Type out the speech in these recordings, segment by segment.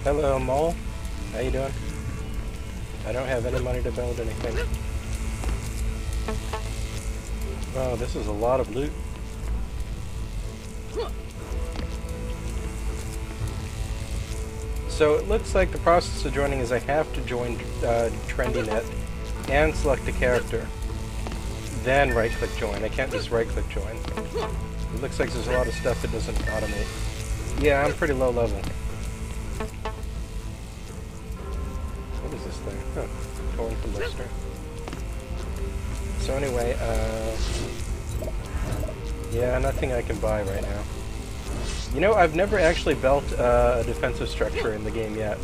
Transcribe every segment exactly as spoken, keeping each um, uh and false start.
Hello, M O L. How you doing? I don't have any money to build anything. Wow, this is a lot of loot. So it looks like the process of joining is I have to join uh, TrendyNet and select a character. Then right-click join. I can't just right-click join. It looks like there's a lot of stuff that doesn't automate. Yeah, I'm pretty low level. What is this thing? Huh. Torn from Lister. So anyway, uh... yeah, nothing I can buy right now. You know, I've never actually built uh, a defensive structure in the game yet.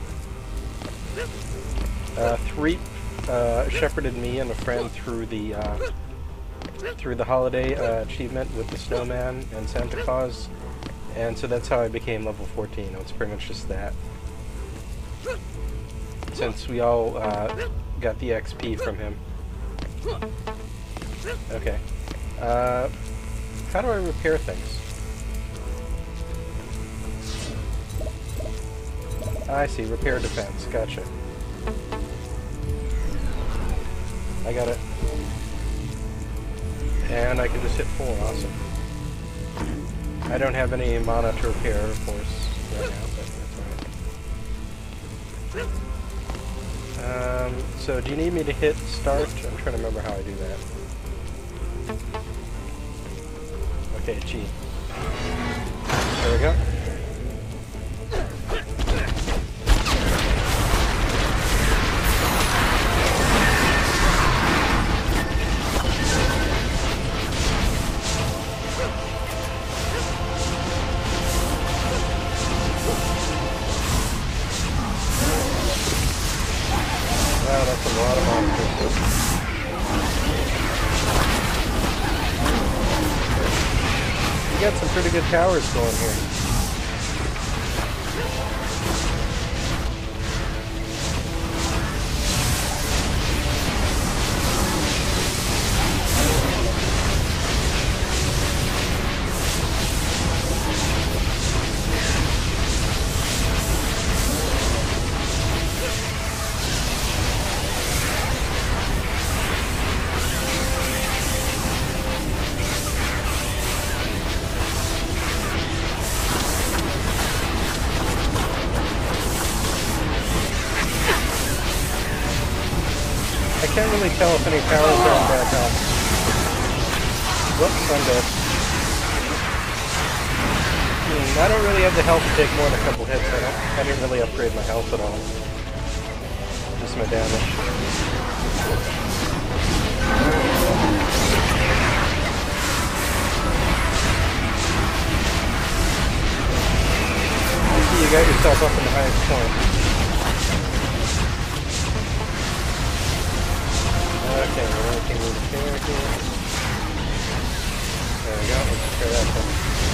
Uh, Threep uh, shepherded me and a friend through the uh, through the holiday uh, achievement with the snowman and Santa Claus, and so that's how I became level fourteen. It's pretty much just that. Since we all uh, got the X P from him. Okay. Uh, how do I repair things? I see, repair defense, gotcha. I got it. And I can just hit four, awesome. I don't have any mana to repair, of course, right now, but that's alright. Um, so do you need me to hit start? I'm trying to remember how I do that. Okay, G. There we go. Wow, that's a lot of monsters. You got some pretty good towers going here. I can't really tell if any towers are in bad health. Whoops, I'm dead. Hmm, I don't really have the health to take more than a couple hits. I don't. I didn't really upgrade my health at all. Just my damage. I see you got yourself up in the highest point. Okay, we're looking at the repair here. There we go, let's repair that thing.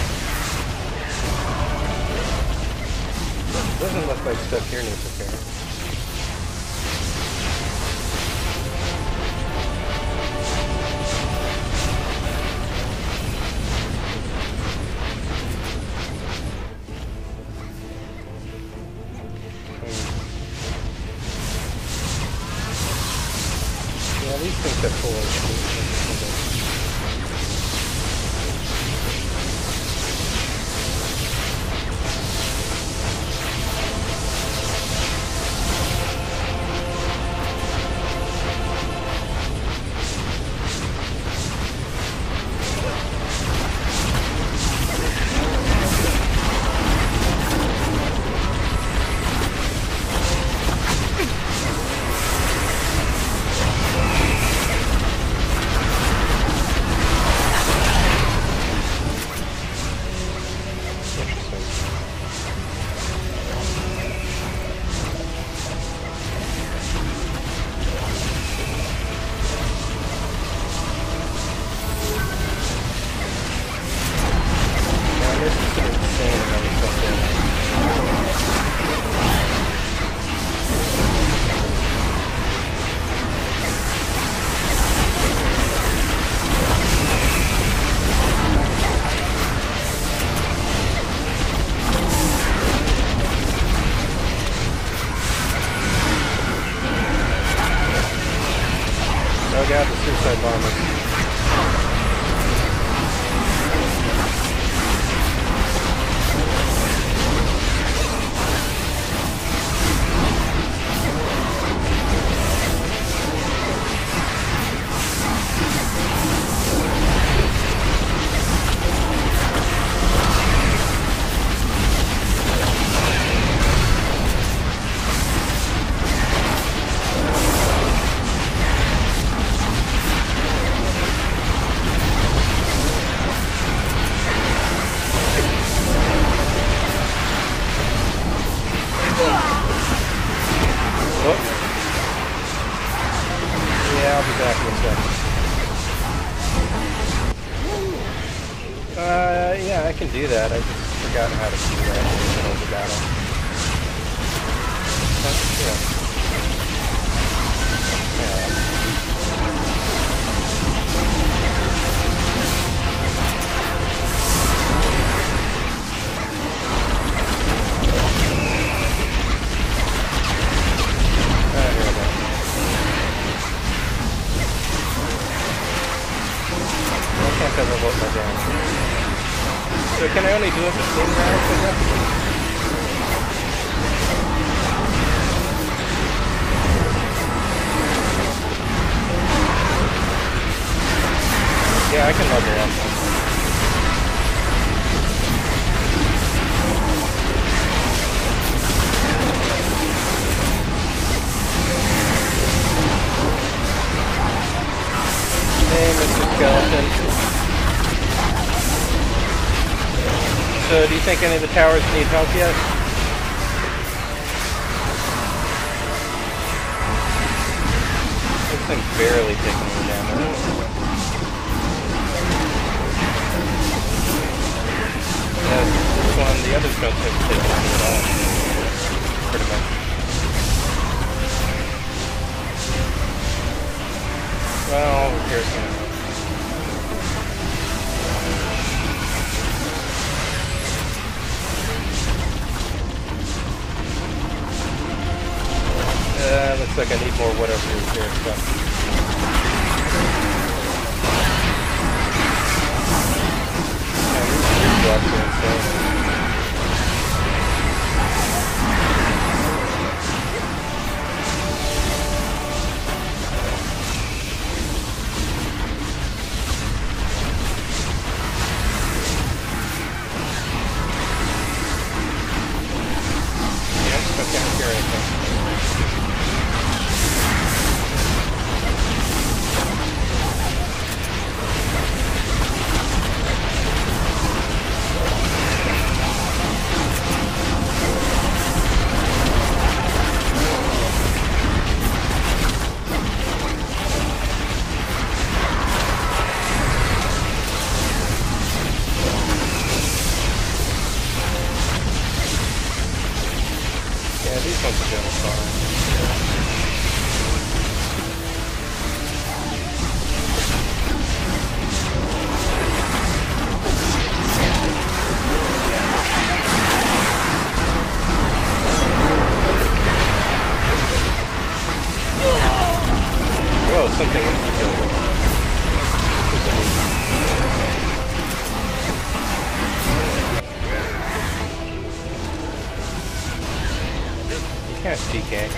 Doesn't look like stuff here needs repair. Yeah, these things have full H P. suicide bombers. I'll be back in a second. Uh, yeah, I can do that. I just forgot how to do that in the middle of the battle. But, yeah. Yeah. Because of what my damage. So can I only do it between rounds or nothing? Yeah, I can level up. Hey, Mister Skeleton. So, do you think any of the towers need help yet? This thing's barely taking any damage. Yeah, this one, the others don't seem to take any at all. Pretty much. Well, here's some. Uh, looks like I need more whatever is here stuff. And these drops are insane. Yep, I can't hear anything. Yeah, these ones are doing fine. Whoa, something is killed. You can't P K.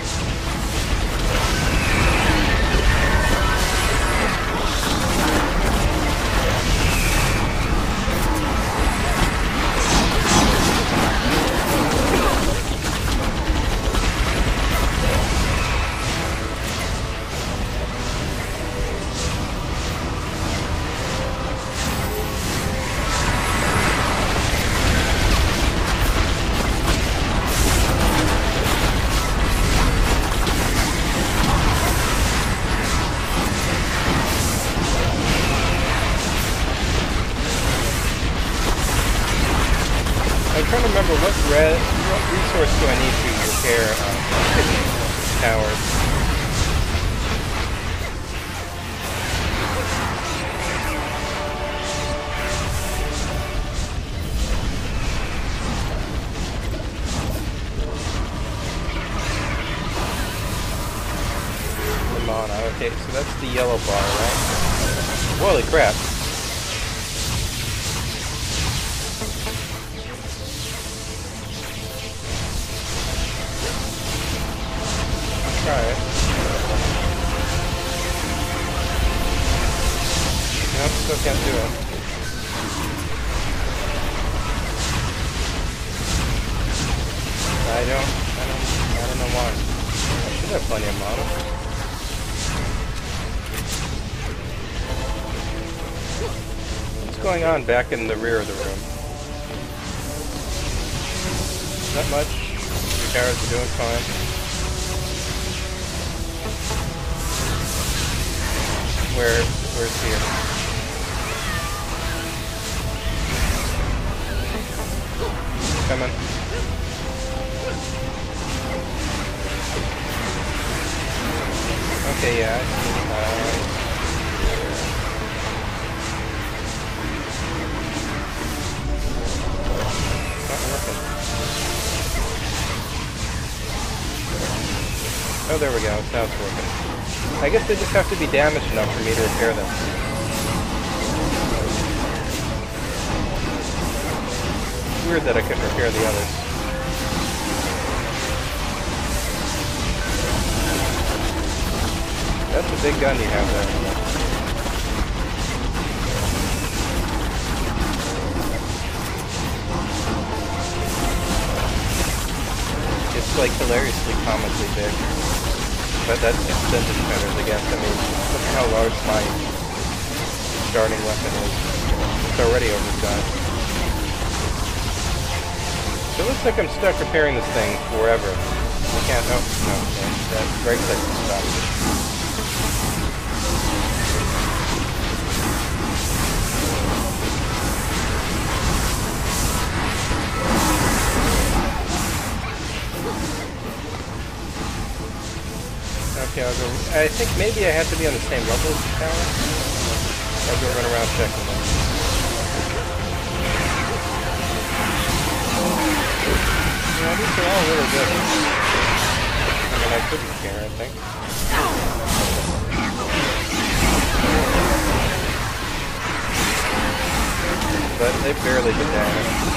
I'm trying to remember what, re what resource do I need to repair um, towers. The mana. Okay, so that's the yellow bar, right? Holy crap. Try it. Nope, still can't do it. I don't, I don't, I don't know why. I should have plenty of mana. What's going on back in the rear of the room? Not much. Your carrots are doing fine. Where, where's here? Coming. Okay, yeah. Uh, not working. Oh, there we go. Now it's working. I guess they just have to be damaged enough for me to repair them. Weird that I couldn't repair the others. That's a big gun you have there. It's like hilariously comically big. But that's extended counters, I guess. I mean, look at how large my starting weapon is. It's already overdone. So it looks like I'm stuck repairing this thing forever. I can't, no, no, that right click to stop it. Okay, I'll go, I think maybe I have to be on the same level as the tower. I'll go run around checking them. Yeah, these are all really good. I mean, I couldn't care, I think. But they barely did damage.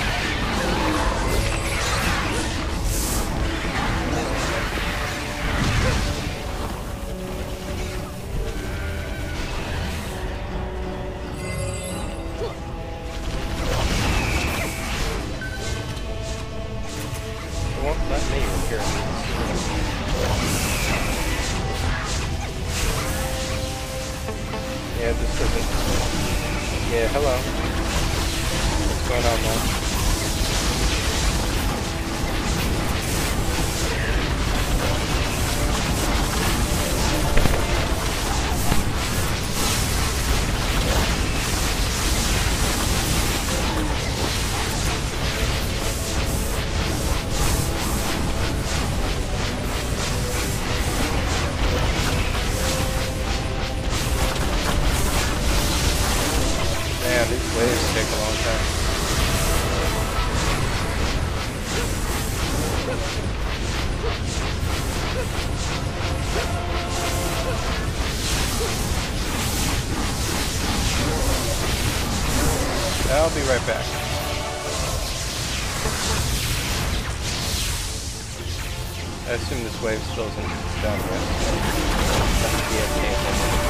Yeah, this doesn't... Yeah, hello. What's going on, man? These waves take a long time. I'll be right back. I assume this wave still isn't done yet. That's the